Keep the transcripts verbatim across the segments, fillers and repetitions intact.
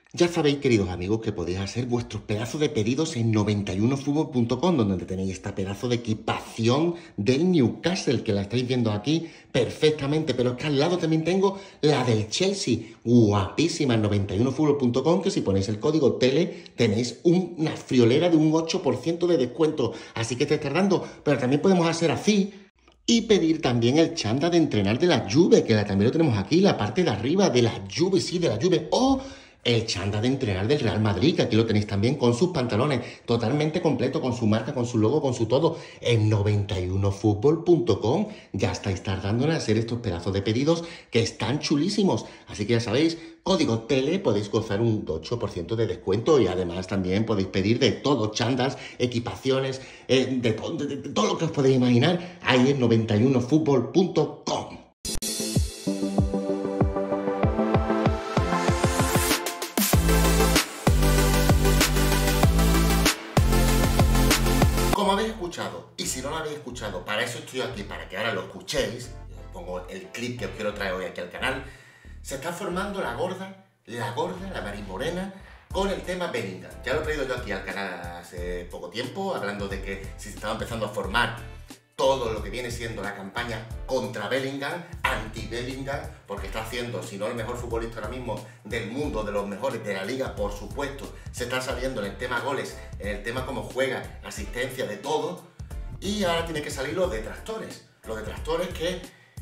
Ya sabéis, queridos amigos, que podéis hacer vuestros pedazos de pedidos en noventa y uno fútbol punto com, donde tenéis esta pedazo de equipación del Newcastle, que la estáis viendo aquí perfectamente, pero es que al lado también tengo la del Chelsea, guapísima, en noventa y uno fútbol punto com, que si ponéis el código TELE tenéis una friolera de un ocho por ciento de descuento, así que te está dando, pero también podemos hacer así, y pedir también el chándal de entrenar de la Juve, que la, también lo tenemos aquí, la parte de arriba de la Juve, sí, de la Juve, o el chándal de entrenar del Real Madrid, que aquí lo tenéis también con sus pantalones, totalmente completo, con su marca, con su logo, con su todo, en noventa y uno fútbol punto com. Ya estáis tardando en hacer estos pedazos de pedidos que están chulísimos. Así que ya sabéis, código TELE, podéis gozar un ocho por ciento de descuento y además también podéis pedir de todo, chándals, equipaciones, eh, de, to de, de todo lo que os podéis imaginar, ahí en noventa y uno fútbol punto com. Como habéis escuchado, y si no lo habéis escuchado, para eso estoy aquí, para que ahora lo escuchéis, os pongo el clip que os quiero traer hoy aquí al canal, se está formando la gorda, la gorda, la marimorena, con el tema Bellingham. Ya lo he traído yo aquí al canal hace poco tiempo, hablando de que si se estaba empezando a formar todo lo que viene siendo la campaña contra Bellingham, anti-Bellingham, porque está haciendo, si no el mejor futbolista ahora mismo del mundo, de los mejores de la liga, por supuesto, se está saliendo en el tema goles, en el tema cómo juega, asistencia, de todo, y ahora tiene que salir los detractores, los detractores que,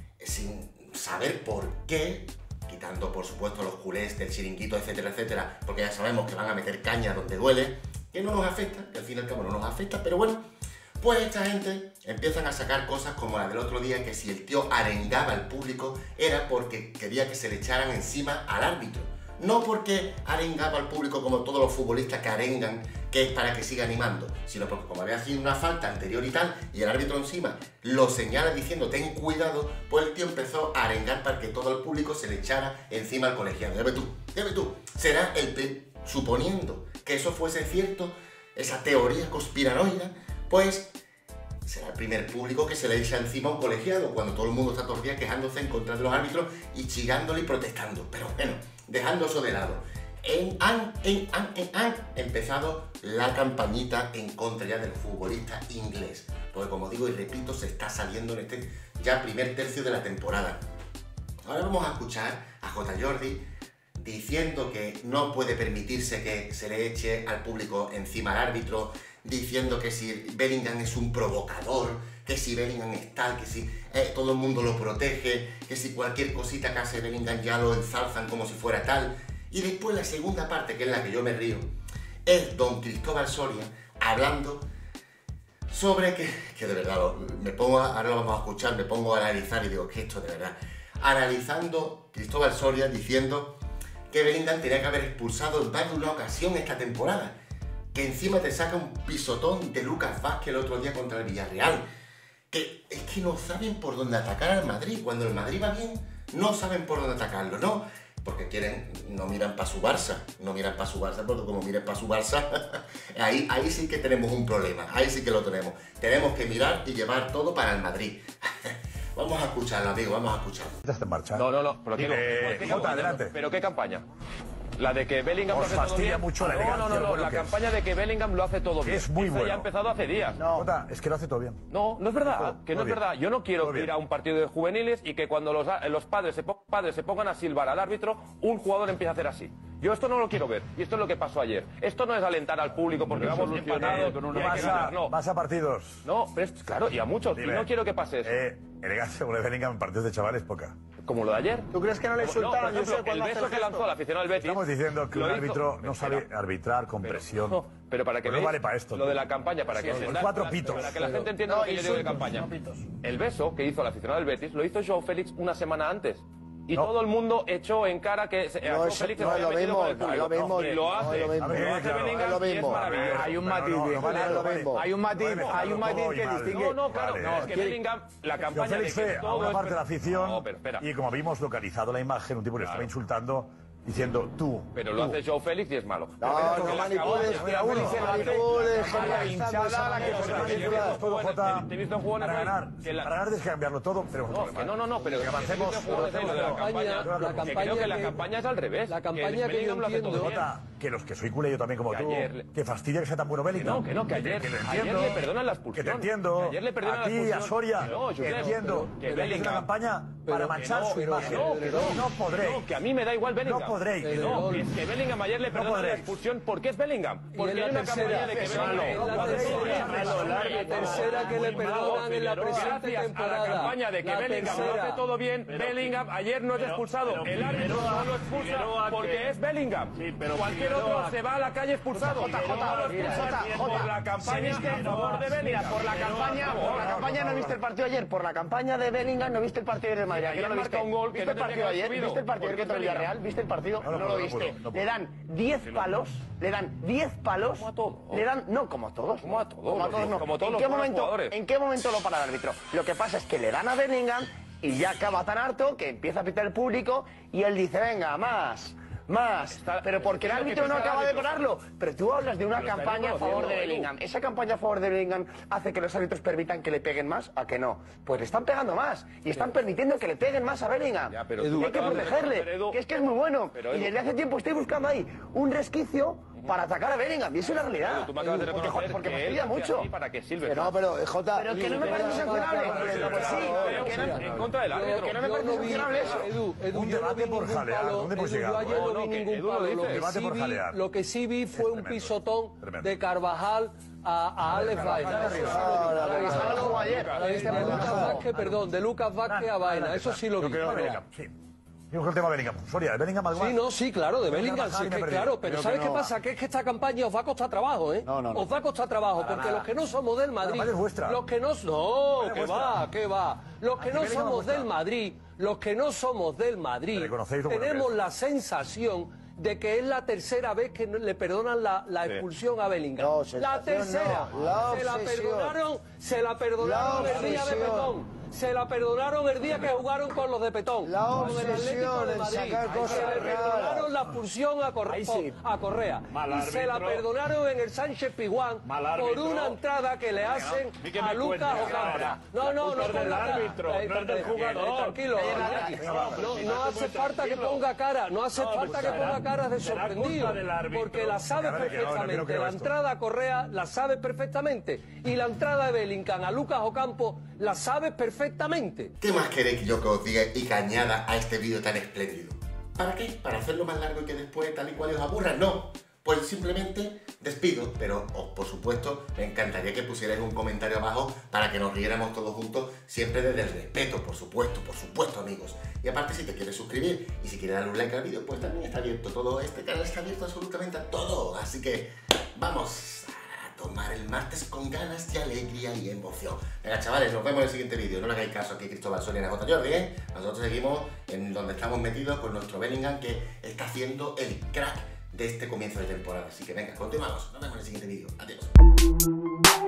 sin saber por qué, quitando por supuesto los culés del chiringuito, etcétera, etcétera, porque ya sabemos que van a meter caña donde duele, que no nos afecta, que al fin y al cabo no nos afecta, pero bueno, pues esta gente empiezan a sacar cosas como la del otro día, que si el tío arengaba al público era porque quería que se le echaran encima al árbitro. No porque arengaba al público como todos los futbolistas que arengan, que es para que siga animando, sino porque como había sido una falta anterior y tal, y el árbitro encima lo señala diciendo ten cuidado, pues el tío empezó a arengar para que todo el público se le echara encima al colegiado. Ya ves tú, ya ves tú, será el... suponiendo que eso fuese cierto, esa teoría conspiranoica, pues será el primer público que se le echa encima a un colegiado, cuando todo el mundo está todos los días quejándose en contra de los árbitros y chigándole y protestando. Pero bueno, dejando eso de lado, en, han, en, han, en, han empezado la campañita en contra ya del futbolista inglés, porque como digo y repito, se está saliendo en este ya primer tercio de la temporada. Ahora vamos a escuchar a J. Jordi diciendo que no puede permitirse que se le eche al público encima al árbitro, diciendo que si Bellingham es un provocador, que si Bellingham es tal, que si eh, todo el mundo lo protege, que si cualquier cosita que hace Bellingham ya lo ensalzan como si fuera tal. Y después la segunda parte, que es la que yo me río, es don Cristóbal Soria hablando sobre que, que de verdad, me pongo, ahora lo vamos a escuchar, me pongo a analizar y digo que esto de verdad, analizando Cristóbal Soria diciendo que Bellingham tenía que haber expulsado en más de una ocasión esta temporada, que encima te saca un pisotón de Lucas Vázquez el otro día contra el Villarreal, que es que no saben por dónde atacar al Madrid. Cuando el Madrid va bien, no saben por dónde atacarlo, ¿no? Porque quieren, no miran para su Barça, no miran para su Barça, porque como miren para su Barça, ahí, ahí sí que tenemos un problema, ahí sí que lo tenemos. Tenemos que mirar y llevar todo para el Madrid. Vamos a escucharlo, amigo, vamos a escucharlo. ¿Ya está en marcha? No, no, no. ¿Pero qué, Eh, ¿qué Jota, campaña? adelante. ¿Pero qué campaña? La de que Bellingham Os lo hace todo fastidia bien. mucho la No, elegancia, no, no, no. bueno La que es. campaña de que Bellingham lo hace todo bien. Es muy Esa bueno. ya ha empezado hace días. No. Jota, es que lo hace todo bien. No, no es verdad, Todo, que no todo es bien. verdad. Yo no quiero Todo bien. ir a un partido de juveniles y que cuando los, los padres, se po- padres se pongan a silbar al árbitro, un jugador empiece a hacer así. Yo esto no lo quiero ver. Y esto es lo que pasó ayer. Esto no es alentar al público porque vamos empatados con una Vas a, no. vas a partidos. No, pero es, claro, y a muchos. Dime. Y no quiero que pase eso. Eh, elegancia como le Bellingham en partidos de chavales, poca. Como lo de ayer. ¿Tú crees que no le No, por insultaron? Yo sé ejemplo, el cuándo hace beso el que lanzó gesto. el aficionado del Betis. Estamos diciendo que lo un hizo- árbitro no sabe Espera. arbitrar con Pero- presión. no, pero para que Pues no veáis vale para esto, lo tío. de la campaña, para que Son se- cuatro para- pitos. para que la gente entienda No, lo que yo digo de insultos, campaña. no pitos. El beso que hizo el aficionado del Betis lo hizo Joao Félix una semana antes. Y No. todo el mundo echó en cara que se- a No Joao es- Félix se no había es lo metido mismo, con el no es lo público. mismo, Y lo no hace. es lo mismo. Lo hace No es lo Bellingham y es mismo. maravilloso. Hay un Pero matiz, no, no, dice, vale, no es lo vale. mismo. Hay un matiz, Vale, hay un todo matiz que mal. distingue. No, no, claro, Vale. no, es que Bellingham, la Joao campaña de Félix que fue a todo una es parte de la per- afición No, pero espera. y como vimos localizado la imagen, un tipo le estaba Claro. insultando diciendo tú. Pero lo hace Joao Félix y es malo. No, no manipules, que aún no manipules. La hinchada la que se manipular. Jota, Te he visto jugadores para ganar, que la- para ganar tienes que cambiarlo todo, pero No, que no, no, no, pero que avancemos. he visto jugadores de la campaña, la que campaña creo que la que- campaña es al revés. la campaña que yo Bellingham lo hace todo entiendo- bien. Jota, que los que soy culé yo también como Que tú, ayer le- que fastidia que sea tan bueno Bellingham. No, que no, que ayer, te ayer entiendo, le perdonan la que expulsión. te entiendo, Que ayer le perdonan a la ti, a expulsión. Soria, No, que Josep, entiendo que que es una Bellingham- campaña para pero- manchar no, su pero- imagen. No, que no, no podré. No, que a mí me da igual Bellingham. No podréis. Que no, que es que Bellingham ayer le perdonan la podréis. expulsión porque es Bellingham. Porque en la hay una tercera, campaña de que es Bellingham... malo. En la tercera, la tercera que le perdonan en la presente Gracias a temporada. la campaña de que La Bellingham lo tercera. hace todo bien, Bellingham ayer no es expulsado. El árbitro no lo expulsa porque es Bellingham. Cualquier otro se va a la calle expulsado. Jota, Pero no lo Jota, mira, expulsan Jota, por Jota, la campaña si viste- a favor de Bellingham. Mira, por la campaña, por la campaña no viste el partido ayer, por la campaña de Bellingham no viste el partido del Madrid. ¿A qué ayer no lo viste? marca un gol que ¿Viste no el partido tenía que ayer? haber subido, ¿Viste el partido porque contra el es Bellingham. Villarreal? ¿Viste el partido? No, no No lo puedo, no viste. puedo, no puedo. Le dan diez palos, le dan diez palos. Como a todos. Le dan, no, como a todos. Como a todos, Como a todos, no. como todos ¿En los qué buenos momento, jugadores. ¿En qué momento lo para el árbitro? Lo que pasa es que le dan a Bellingham y ya acaba tan harto que empieza a pitar el público y él dice, venga, más. Más, Está- pero porque el es lo que árbitro no piensa el acaba de árbitro. pararlo. Pero tú hablas de una Pero está campaña a Edu, favor de Edu. Bellingham. ¿Esa campaña a favor de Bellingham hace que los árbitros permitan que le peguen más? ¿A que no? Pues le están pegando más y están permitiendo que le peguen más a Bellingham. Ya, pero Y tú hay que acabas de protegerle, reconocer, Edu. que es que es muy bueno. Pero, Y Edu. desde hace tiempo estoy buscando ahí un resquicio para atacar a Bellingham. Y eso es la realidad. Tú me acabas de Porque, reconocer porque que él fastidia hace mucho. así para que Silver. No, pero eh, Jota. Pero que no me parece sancionable. Pues sí, pero que no- En contra del árbitro. que no me Yo parece vi- sancionable eso. Edu, Edu, Un yo no debate vi por ningún jalear, palo, ¿dónde puedes Edu, llegar? Yo ayer No, no no, vi que ningún Edu lo palo. Lo dice. que, Debate sí por vi, jalear. lo que sí vi fue un tremendo. pisotón Tremendo. de Carvajal a, a Alex Baena. Eso sí lo vi. Carvajal lo jugó ayer. Eh, De Lucas Vázquez, perdón, de Lucas Vázquez a Baena. Eso sí lo Yo vi. creo que Bellingham, sí. Digo que el tema Bellingham. Soria, ¿de Bellingham algo más? Sí, no, sí, claro, de Bellingham, Carvajal sí, y me que perdí. claro, pero Creo ¿sabes que qué no pasa? Que es que esta campaña os va a costar trabajo, ¿eh? No, no, no. Os va a costar trabajo, porque los que no somos del Madrid, campaña es vuestra. los que no, no, Es que vuestra. va, que va, los que Aquí no Bellingham somos vuestra. del Madrid, los que no somos del Madrid, Reconocéis lo bueno que tenemos es. la sensación de que es la tercera vez que no- le perdonan la, la expulsión a Bellingham. No, la sensación tercera, no, la se la obsesión. perdonaron, se la perdonaron La el día de obsesión. Petón. Se la perdonaron el día que jugaron con los de Petón. La con el Atlético obsesión de en Madrid. sacar cosas Se le raras. perdonaron la expulsión a, Corre- sí. a Correa. Mal y se la árbitro. perdonaron en el Sánchez Pizjuán Mal por árbitro. una entrada que le hacen ¿Y qué a me Lucas cuentas Ocampo. ahora? No, La no, culpa no es del ponga cara. árbitro, Eh, no es del eh, jugador. eh, Tranquilo. Cállate. No, no hace falta que tranquilo. ponga cara, no hace No, falta pues que será- ponga cara de será sorprendido. culpa del árbitro. Porque la sabe Cada vez que no, no quiero perfectamente. creer La esto. entrada a Correa la sabe perfectamente. Y la entrada de Bellingham a Lucas Ocampo la sabe perfectamente. ¿Qué más queréis que yo que os diga y que añada a este vídeo tan espléndido? ¿Para qué? ¿Para hacerlo más largo y que después tal y cual os aburra? No. Pues simplemente despido, pero os, por supuesto me encantaría que pusierais un comentario abajo para que nos riéramos todos juntos, siempre desde el respeto, por supuesto, por supuesto amigos. Y aparte si te quieres suscribir y si quieres dar un like al vídeo, pues también está abierto todo, este canal está abierto absolutamente a todo. Así que vamos a tomar el martes con ganas y alegría y emoción. Venga chavales, nos vemos en el siguiente vídeo. No le hagáis caso aquí a Cristóbal Soria y a J. Jordi, ¿eh? Nosotros seguimos en donde estamos metidos con nuestro Bellingham que está haciendo el crack de este comienzo de temporada. Así que venga, continuamos. Nos vemos en el siguiente vídeo. Adiós.